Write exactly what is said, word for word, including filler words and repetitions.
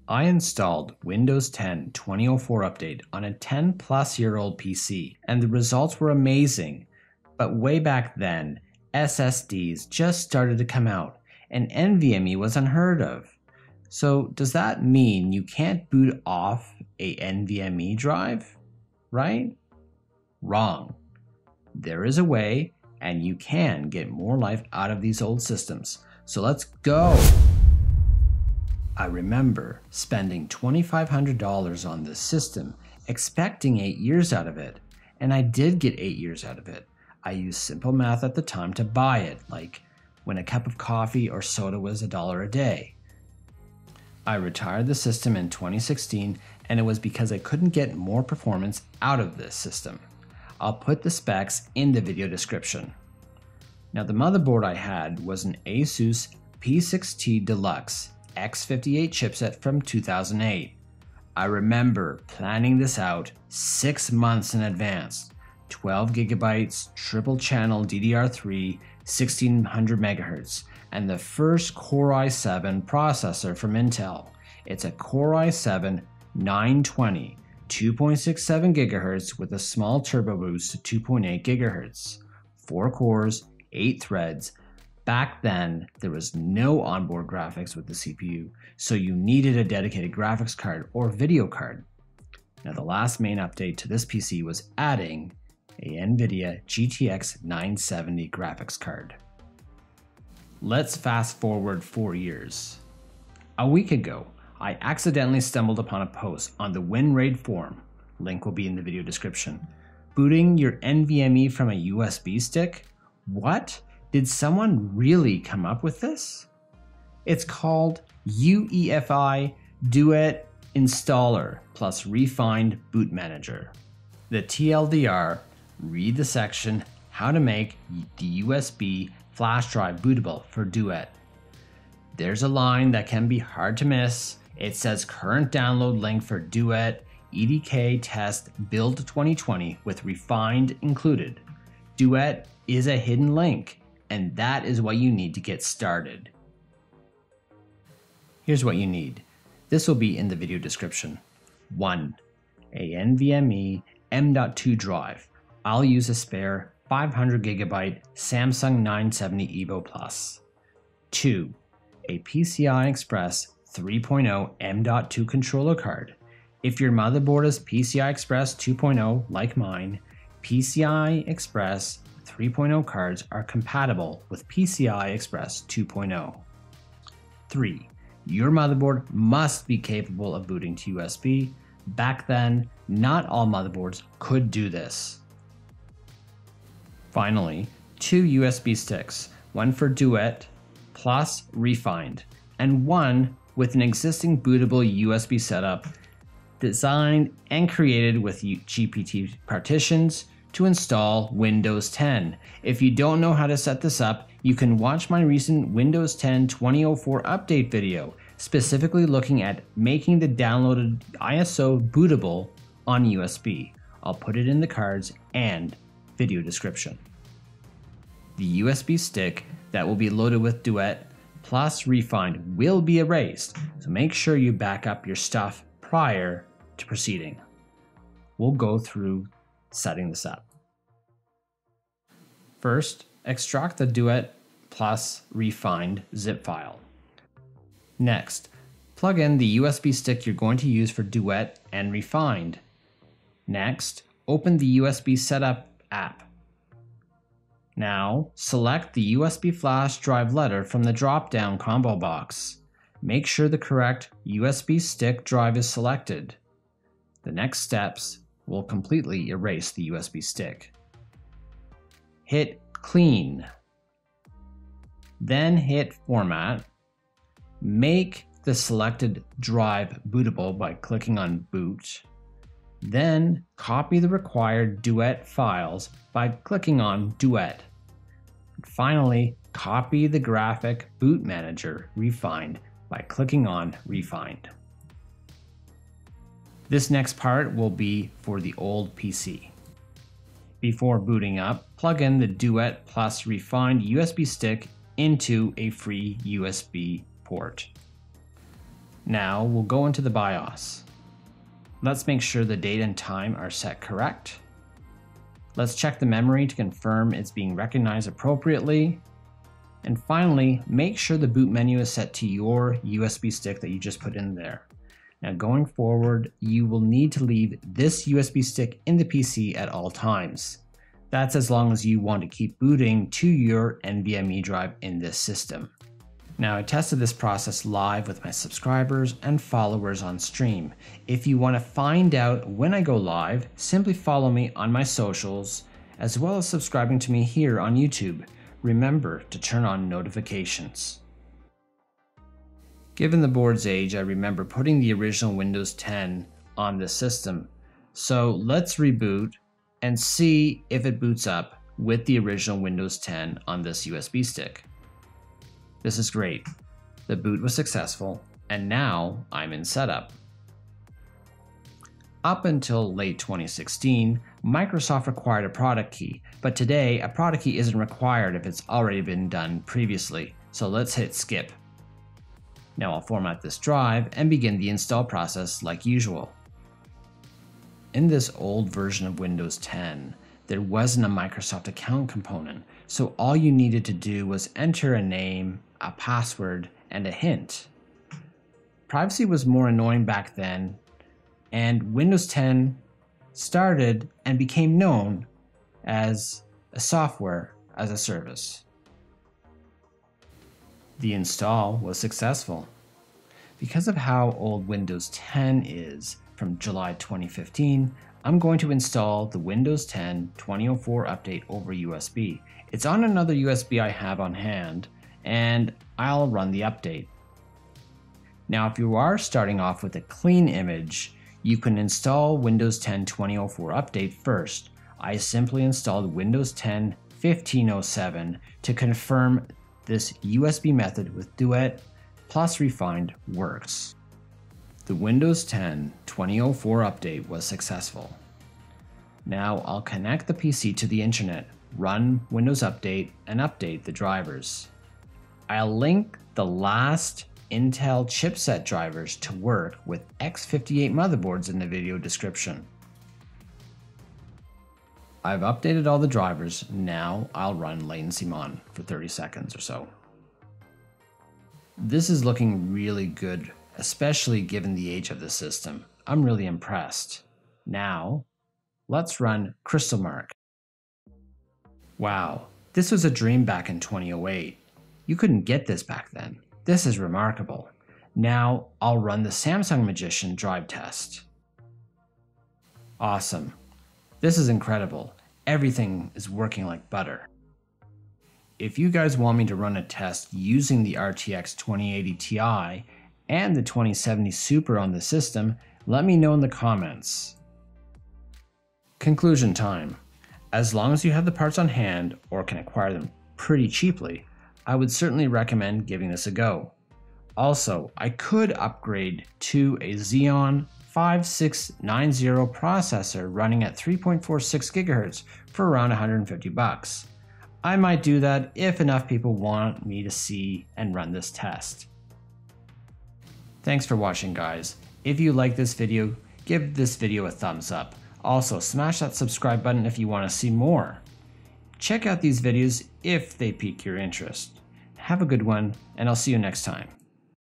I installed Windows ten twenty oh four update on a ten plus year old P C, and the results were amazing. But way back then, S S Ds just started to come out, and N V M E was unheard of. So does that mean you can't boot off a N V M E drive? Right? Wrong. There is a way, and you can get more life out of these old systems. So let's go! I remember spending twenty-five hundred dollars on this system, expecting eight years out of it, and I did get eight years out of it. I used simple math at the time to buy it, like when a cup of coffee or soda was a dollar a day. I retired the system in twenty sixteen, and it was because I couldn't get more performance out of this system. I'll put the specs in the video description. Now, the motherboard I had was an ASUS P six T Deluxe X fifty-eight chipset from two thousand eight. I remember planning this out six months in advance. twelve gigabytes, triple channel D D R three, sixteen hundred megahertz, and the first Core i seven processor from Intel. It's a Core i seven nine twenty, two point six seven gigahertz with a small turbo boost to two point eight gigahertz. four cores, eight threads. Back then, there was no onboard graphics with the C P U, so you needed a dedicated graphics card or video card. Now, the last main update to this P C was adding a NVIDIA G T X nine seventy graphics card. Let's fast forward four years. A week ago, I accidentally stumbled upon a post on the WinRaid forum, link will be in the video description. Booting your N V M E from a U S B stick? What? Did someone really come up with this? It's called U E F I DUET Installer plus Refind Boot Manager. The T L D R, read the section how to make the U S B flash drive bootable for DUET. There's a line that can be hard to miss. It says current download link for DUET E D K test build twenty twenty with Refind included. DUET is a hidden link, and that is what you need to get started. Here's what you need. This will be in the video description. one. A N V M E M dot two drive. I'll use a spare five hundred gigabyte Samsung nine seventy EVO Plus. two. A P C I Express three point oh M dot two controller card. If your motherboard is P C I Express two point oh like mine, P C I Express three point oh cards are compatible with P C I Express two point oh. three. Your motherboard must be capable of booting to U S B. Back then, not all motherboards could do this. Finally, two U S B sticks, one for DUET plus Refind, and one with an existing bootable U S B setup designed and created with G P T partitions to install Windows ten. If you don't know how to set this up, you can watch my recent Windows ten twenty oh four update video, specifically looking at making the downloaded I S O bootable on U S B. I'll put it in the cards and video description. The U S B stick that will be loaded with DUET plus Refind will be erased, so make sure you back up your stuff prior to proceeding. We'll go through setting this up. First, extract the DUET plus Refind zip file. Next, plug in the U S B stick you're going to use for DUET and Refind. Next, open the U S B Setup app. Now, select the U S B flash drive letter from the drop-down combo box. Make sure the correct U S B stick drive is selected. The next steps will completely erase the U S B stick. Hit Clean. Then hit Format. Make the selected drive bootable by clicking on Boot. Then copy the required DUET files by clicking on DUET. And finally, copy the graphic boot manager Refind by clicking on Refind. This next part will be for the old P C. Before booting up, plug in the DUET plus Refind U S B stick into a free U S B port. Now we'll go into the BIOS. Let's make sure the date and time are set correct. Let's check the memory to confirm it's being recognized appropriately. And finally, make sure the boot menu is set to your U S B stick that you just put in there. Now going forward, you will need to leave this U S B stick in the P C at all times. That's as long as you want to keep booting to your N V M E drive in this system. Now I tested this process live with my subscribers and followers on stream. If you want to find out when I go live, simply follow me on my socials, as well as subscribing to me here on YouTube. Remember to turn on notifications. Given the board's age, I remember putting the original Windows ten on this system. So let's reboot and see if it boots up with the original Windows ten on this U S B stick. This is great. The boot was successful, and now I'm in setup. Up until late twenty sixteen, Microsoft required a product key, but today a product key isn't required if it's already been done previously, so let's hit skip. Now I'll format this drive and begin the install process like usual. In this old version of Windows ten, there wasn't a Microsoft account component, so all you needed to do was enter a name, a password, and a hint. Privacy was more annoying back then, and Windows ten started and became known as a software as a service. The install was successful. Because of how old Windows ten is, from July twenty fifteen, I'm going to install the Windows ten twenty oh four update over U S B. It's on another U S B I have on hand, and I'll run the update. Now, if you are starting off with a clean image, you can install Windows ten twenty oh four update first. I simply installed Windows ten fifteen oh seven to confirm this U S B method with DUET plus Refind works. The Windows ten twenty oh four update was successful. Now I'll connect the P C to the internet, run Windows Update, and update the drivers. I'll link the last Intel chipset drivers to work with x fifty-eight motherboards in the video description. I've updated all the drivers, now I'll run LatencyMon for thirty seconds or so. This is looking really good, especially given the age of the system. I'm really impressed. Now, let's run Crystalmark. Wow, this was a dream back in twenty oh eight. You couldn't get this back then. This is remarkable. Now, I'll run the Samsung Magician drive test. Awesome. This is incredible. Everything is working like butter. If you guys want me to run a test using the R T X twenty eighty Ti and the twenty seventy Super on the system, let me know in the comments. Conclusion time. As long as you have the parts on hand or can acquire them pretty cheaply, I would certainly recommend giving this a go. Also, I could upgrade to a Xeon five six nine zero processor running at three point four six gigahertz for around one hundred fifty bucks. I might do that if enough people want me to see and run this test. Thanks for watching, guys. If you like this video, give this video a thumbs up. Also, smash that subscribe button if you want to see more. Check out these videos if they pique your interest. Have a good one, and I'll see you next time.